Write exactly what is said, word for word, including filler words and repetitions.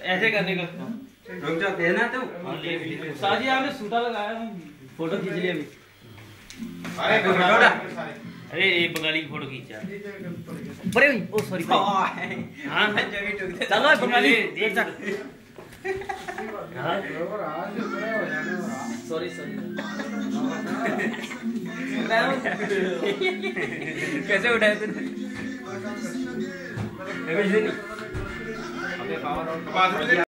ऐसे करने का रुक जा देना तू। साजी आपने सूटा लगाया फोटो खींच लिया अभी। अरे फोटो अरे ये बंगाली की फोटो खींचा अरे ओ सॉरी हाँ चलो बंगाली देख जा सॉरी सॉरी कैसे उठाए तूने?